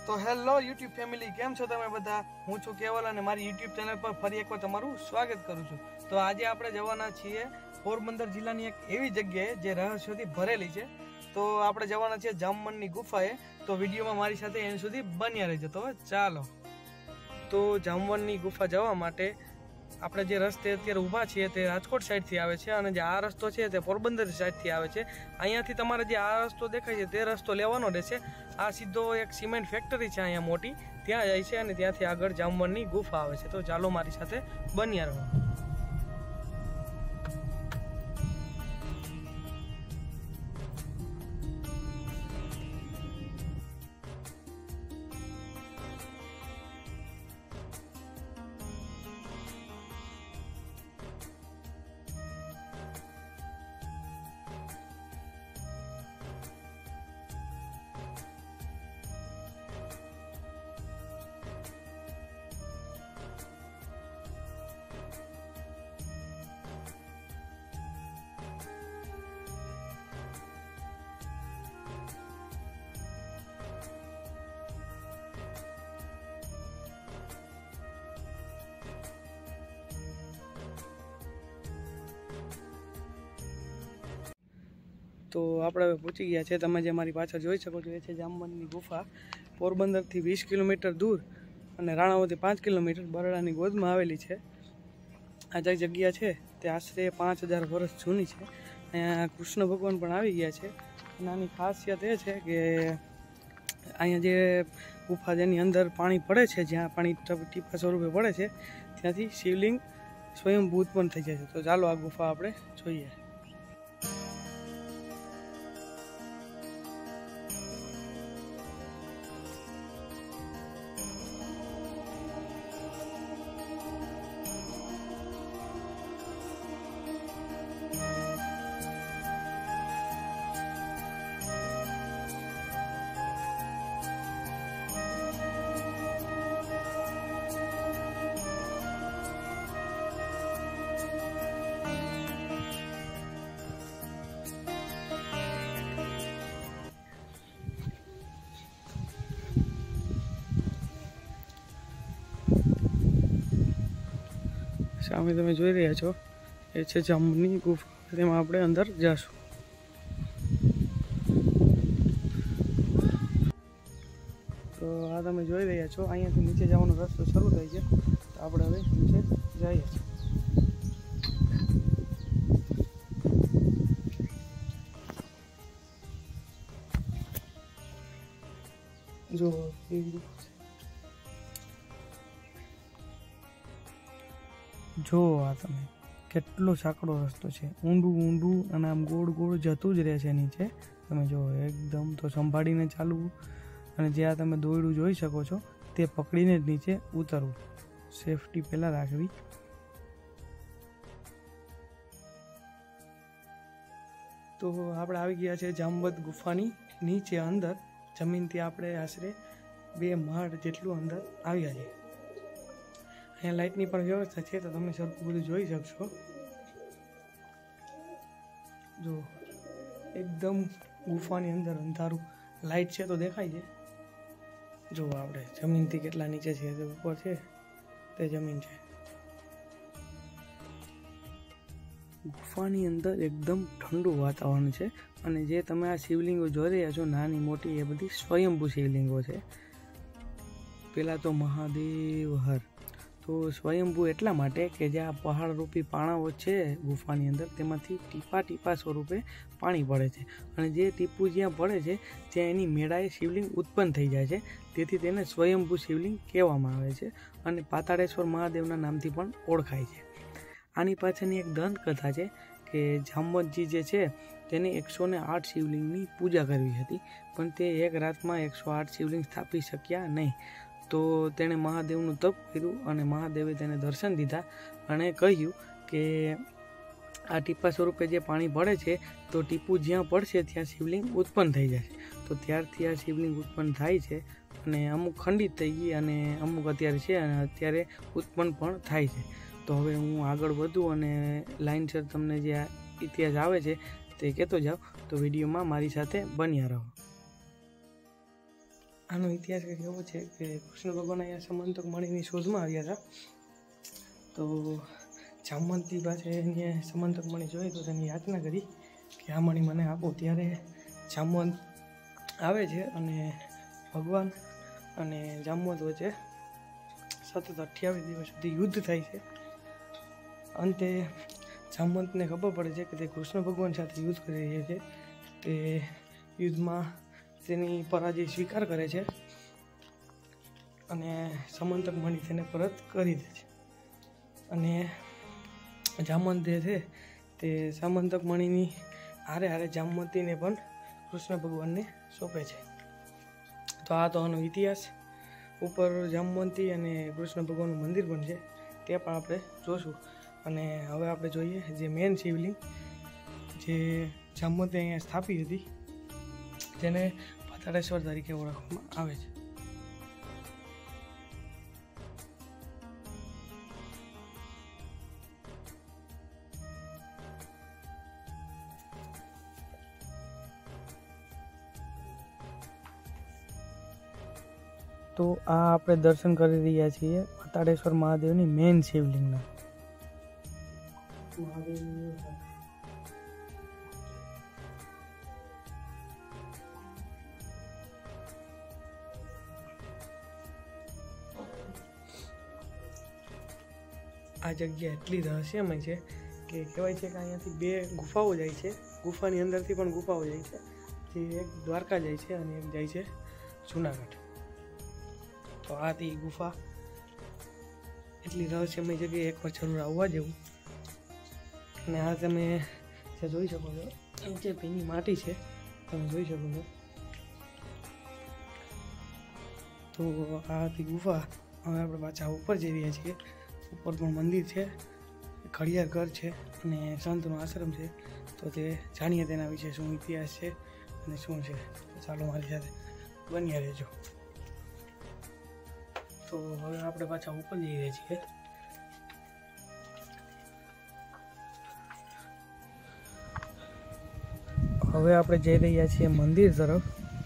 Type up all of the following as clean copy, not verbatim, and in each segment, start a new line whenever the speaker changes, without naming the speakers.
तो hello YouTube family केम छो तमे बधा। हूँ छुं केवल अने मारी यूट्यूब चैनल पर फरी एकવાર તમારું સ્વાગત કરું છું। તો આજે આપણે જવાના છીએ પોરબંદર જિલ્લાની એક એવી જગ્યાએ જે રહસ્યોથી ભરેલી છે। તો આપણે જવાના છીએ જામવનની ગુફાએ। તો વિડીયોમાં મારી સાથે એન્ડ સુધી બન્યા રહેજો। તો ચાલો। તો જામવનની ગુફા જવા માટે આપણે જે રસ્તે અત્યારે ઊભા છીએ તે રાજકોટ સાઈડથી આવે છે અને જે આ રસ્તો છે તે પોરબંદર સાઈડથી આવે છે। અહીંયાથી તમારે જે આ રસ્તો દેખાય છે તે રસ્તો લેવાનો રહેશે। આ સીધો એક સિમેન્ટ ફેક્ટરી છે અહીંયા મોટી, ત્યાં જાય છે અને ત્યાંથી આગળ જામવનની ગુફા આવે છે। તો ચાલો મારી સાથે બન્યા રહો। तो આપણે હવે પહોંચી ગયા છે। તમે જે મારી પાછળ જોઈ શકો છો એ છે જામવનની ગુફા। પોરબંદરથી 20 કિલોમીટર દૂર અને રાણાવથી 5 કિલોમીટર બરડાની ગોદમાં આવેલી છે। આ જે જગ્યા છે તે આશરે 5000 વર્ષ જૂની છે। અહીંયા કૃષ્ણ ભગવાન પણ આવી ગયા છે। અને આની ખાસિયત એ છે કે અહીંયા જે ગુફા જેની અંદર પાણી પડે છે, જ્યાં પાણી ટીપા સ્વરૂપે પડે છે, ત્યાંથી શિવલિંગ સ્વયંભૂ ઉત્પન્ન થઈ જાય છે। તો ચાલો આ ગુફા આપણે જોઈએ। સામે તમે જોઈ રહ્યા છો એ છે જામવનની ગુફા। તેમાં આપણે અંદર જઈશું। તો આ તમે જોઈ રહ્યા છો અહીંયાથી નીચે જવાનો રસ્તો શરૂ થાય છે। તો આપણે હવે નીચે જઈએ છીએ। જો જો આ તમે કેટલો સાંકડો રસ્તો છે, ઊંડું ઊંડું અને આમ ગોળ ગોળ જતું જ રહે છે નીચે। તમે જો એકદમ તો સંભાળીને ચાલવું અને જે આ તમે દોરડું જોઈ શકો છો તે પકડીને જ નીચે ઉતરવું, સેફટી પહેલાં રાખવી। તો આપણે આવી ગયા છે જામવન ગુફાની નીચે અંદર। જમીનથી આપણે આશરે 2 માળ જેટલું અંદર આવ્યા છીએ। અહીંયા લાઇટની પણ વ્યવસ્થા છે, તો તમે સરખું બધું જોઈ શકશો। જો એકદમ ગુફાની અંદર અંધારું, લાઇટ છે તો દેખાય છે। જો આપણે જમીનથી કેટલા નીચે છે, તે ઉપર છે તે જમીન છે। ગુફાની અંદર એકદમ ઠંડુ વાતાવરણ છે અને જે તમે આ શિવલિંગો જોઈ રહ્યા છો નાની મોટી, એ બધી સ્વયંભૂ શિવલિંગો છે। પહેલાં તો મહાદેવ હર। તો સ્વયંભૂ એટલા માટે કે જે આ પહાડરૂપી પાણાઓ છે ગુફાની અંદર, તેમાંથી ટીપા ટીપા સ્વરૂપે પાણી પડે છે અને જે ટીપું જ્યાં પડે છે ત્યાં એની મેળાએ શિવલિંગ ઉત્પન્ન થઈ જાય છે। તેથી તેને સ્વયંભૂ શિવલિંગ કહેવામાં આવે છે અને પાતાળેશ્વર મહાદેવના નામથી પણ ઓળખાય છે। આની પાછળની એક દંતકથા છે કે જામવનજી જે છે તેને 108 શિવલિંગની પૂજા કરવી હતી, પણ તે એક રાતમાં 108 શિવલિંગ સ્થાપી શક્યા નહીં। તો તેણે મહાદેવનું તપ કર્યું અને મહાદેવે તેને દર્શન દીધા અને કહ્યું કે આ ટીપા સ્વરૂપે જે પાણી પડે છે તો ટીપું જ્યાં પડશે ત્યાં શિવલિંગ ઉત્પન્ન થઈ જશે। તો ત્યારથી આ શિવલિંગ ઉત્પન્ન થાય છે અને અમુક ખંડિત થઈ ગઈ અને અમુક અત્યારે છે અને અત્યારે ઉત્પન્ન પણ થાય છે। તો હવે હું આગળ વધું અને લાઇનસર તમને જે આ ઇતિહાસ આવે છે તે કહેતો જાઉં, તો વિડીયોમાં મારી સાથે બન્યા રહો। આનો ઇતિહાસ કંઈક એવો છે કે કૃષ્ણ ભગવાન અહીંયા સમંતક મણીની શોધમાં આવ્યા હતા. તો જામવંતી પાસે એને સમંતક મણી જોઈ તો તેની યાચના કરી કે આ મણી મને આપો. ત્યારે જામવંત આવે છે અને ભગવાન અને જામવંત વચ્ચે સતત 28 દિવસ સુધી યુદ્ધ થાય છે. અંતે જામવંતને ખબર પડે છે કે તે કૃષ્ણ ભગવાન સાથે યુદ્ધ કરી રહ્યા છે. તે યુદ્ધમાં તેની પરાજય સ્વીકાર કરે છે અને સમંતક મણી તેને પરત કરી દે છે. અને જામવંત જે છે તે સમંતક મણીની હારે જામવંતીને પણ કૃષ્ણ ભગવાનને સોંપે છે. તો આ તો આનો ઇતિહાસ. ઉપર જામવંતી અને કૃષ્ણ ભગવાનનું મંદિર પણ છે, તે પણ આપણે જોશું. અને હવે આપણે જોઈએ જે મેન શિવલિંગ જે જામવંતી અહીંયા સ્થાપી હતી, જેને પાતાળેશ્વર તરીકે ઓળખવામાં આવે છે. તો આ આપણે દર્શન કરી રહ્યા છીએ પાતાળેશ્વર મહાદેવની મેન શિવલિંગના. આ જગ્યા એટલી રહસ્યમય છે કે કહેવાય છે કે અહીંયાથી 2 ગુફાઓ જાય છે. ગુફાની અંદરથી પણ ગુફાઓ જાય છે, જે એક દ્વારકા જાય છે અને એક જાય છે જુનાગઢ. તો આ તે ગુફા એટલી રહસ્યમય જગ્યાએ એકવાર જરૂર આવવા જેવું. અને આ તમે જે જોઈ શકો છો, જે ભીની માટી છે તમે જોઈ શકો છો. તો આ હતી ગુફા. હવે આપણે પાછા ઉપર જઈ રહ્યા છીએ. ઉપર પણ મંદિર છે, ઘડિયાળ ઘર છે અને સંતનો આશ્રમ છે. તો તે જાણીએ તેના વિશે શું ઇતિહાસ છે અને શું છે. ચાલો મારી સાથે બન્યા રહેજો. તો હવે આપણે પાછા ઉપર જઈ રહ્યા છીએ. હવે આપણે જઈ રહ્યા છીએ મંદિર તરફ.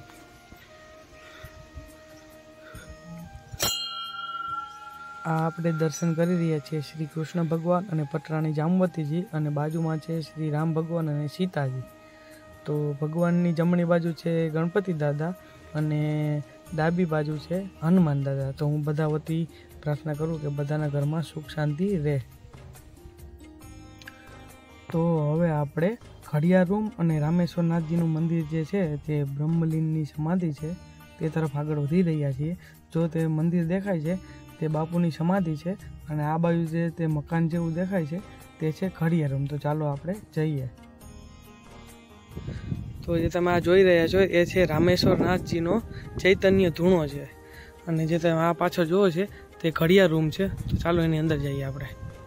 આ આપણે દર્શન કરી રહ્યા છીએ શ્રી કૃષ્ણ ભગવાન અને પટરાણી જામવતીજી, અને બાજુમાં છે શ્રી રામ ભગવાન અને સીતાજી. તો ભગવાનની જમણી બાજુ છે ગણપતિ દાદા અને ડાબી બાજુ છે હનુમાન દાદા. તો હું બધા વતી પ્રાર્થના કરું કે બધાના ઘરમાં સુખ શાંતિ રહે. તો હવે આપણે ઘડિયાળ રૂમ અને રામેશ્વરનાથજીનું મંદિર જે છે તે બ્રહ્મલીનની સમાધિ છે તે તરફ આગળ વધી રહ્યા છીએ. જો તે મંદિર દેખાય છે તે બાપુની સમાધિ છે, અને આ બાજુ જે તે મકાન જેવું દેખાય છે તે છે ઘડિયાળ રૂમ. તો ચાલો આપણે જઈએ. તો જે તમે આ જોઈ રહ્યા છો એ છે રામેશ્વરનાથજીનો ચૈતન્ય ધૂણો છે, અને જે તમે આ પાછળ જુઓ છે તે ઘડિયાળ રૂમ છે. તો ચાલો એની અંદર જઈએ આપણે.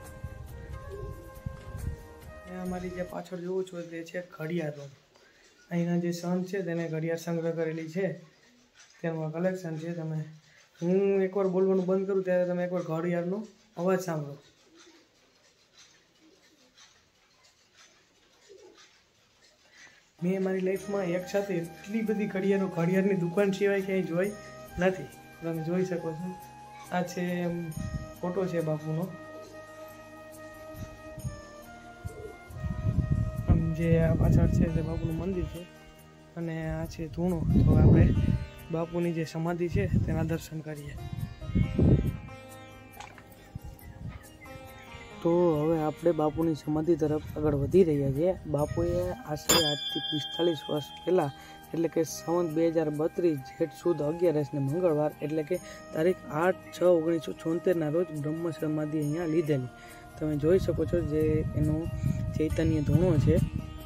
અમારી જે પાછળ જુઓ છો તે છે ઘડિયાળ રૂમ. અહીંના જે સંત છે તેને ઘડિયાળ સંગ્રહ કરેલી છે, તેનું કલેક્શન છે. તમે હું એકવાર બોલવાનું બંધ કરું ત્યારે તમે એકવાર ઘડિયાળનો અવાજ સાંભળો. મેં મારી લાઈફમાં એક સાથે એટલી બધી ઘડિયાળની દુકાન સિવાય ક્યાંય જોઈ નથી. તમે જોઈ શકો છો. આ છે ફોટો છે બાપુનો, જે આ પાછળ છે તે બાપુનું મંદિર છે, અને આ છે ધૂણો. તો આપણે બાપુની જે સમાધિ છે તેના દર્શન કરીએ. તો હવે આપણે બાપુની સમાધિ તરફ આગળ વધી રહ્યા છીએ. બાપુએ આશરે આજથી 45 વર્ષ પહેલાં, એટલે કે સંવત 2032 જેઠ સુદ 11 મંગળવાર, એટલે કે તારીખ 8/6/1976 રોજ બ્રહ્મ સમાધિ અહીંયા લીધેલી. તમે જોઈ શકો છો જે એનો ચૈતન્ય ધૂણો છે.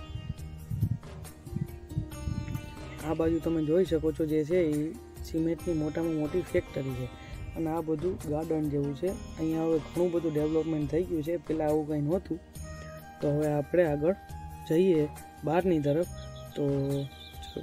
આ બાજુ તમે જોઈ શકો છો જે છે એ સિમેન્ટની મોટામાં મોટી ફેક્ટરી છે, અને આ બધું ગાર્ડન જેવું છે. અહીંયા હવે ઘણું બધું ડેવલપમેન્ટ થઈ ગયું છે, પહેલાં આવું કંઈ નહોતું. તો હવે આપણે આગળ જઈએ બહારની તરફ. તો ચલો.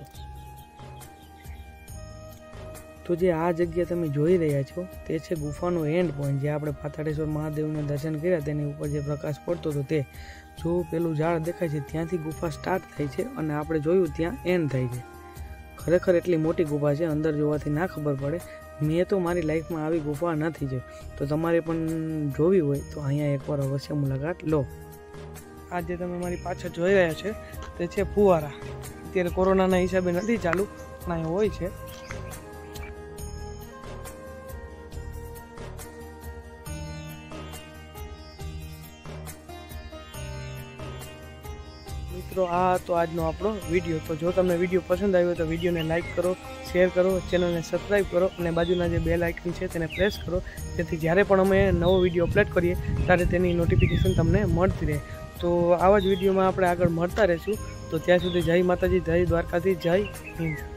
તો જે આ જગ્યા તમે જોઈ રહ્યા છો તે છે ગુફાનો એન્ડ પોઈન્ટ. જે આપણે પાતાળેશ્વર મહાદેવના દર્શન કર્યા તેની ઉપર જે પ્રકાશ પડતો હતો તે, જો પેલું ઝાડ દેખાય છે ત્યાંથી ગુફા સ્ટાર્ટ થાય છે, અને આપણે જોયું ત્યાં એન્ડ થાય છે. ખરેખર એટલી મોટી ગુફા છે, અંદર જોવાથી ના ખબર પડે. મેં તો મારી લાઈફમાં આવી ગુફા નથી જોઈ, તો તમારે પણ જોવી હોય તો અહીંયા એકવાર અવશ્ય મુલાકાત લો. આ જે તમે મારી પાછળ જોઈ રહ્યા છે તે છે ફુવારા. અત્યારે કોરોનાના હિસાબે નથી ચાલુ, પણ અહીંયા હોય છે. મિત્રો આ તો આજનો આપણો વિડીયો. તો જો તમને વિડીયો પસંદ આવ્યો તો વિડીયોને લાઇક કરો, શેર કરો, ચેનલને સબસ્ક્રાઈબ કરો અને બાજુના જે બેલ આઇકન છે તેને પ્રેસ કરો, જેથી જ્યારે પણ અમે નવો વિડીયો અપલોડ કરીએ ત્યારે તેની નોટિફિકેશન તમને મળતી રહે. તો આવા જ વિડીયોમાં આપણે આગળ મળતા રહીશું. તો ત્યાં સુધી જય માતાજી, જય દ્વારકાધીશ, જય હિન્દ.